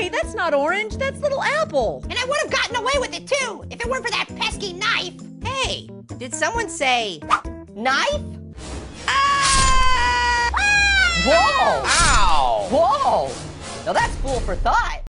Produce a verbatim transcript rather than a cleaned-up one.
Hey, that's not orange, that's little apple. And I would have gotten away with it too, if it weren't for that pesky knife. Hey, did someone say knife? Whoa! Ow! Whoa! Now that's fool for thought.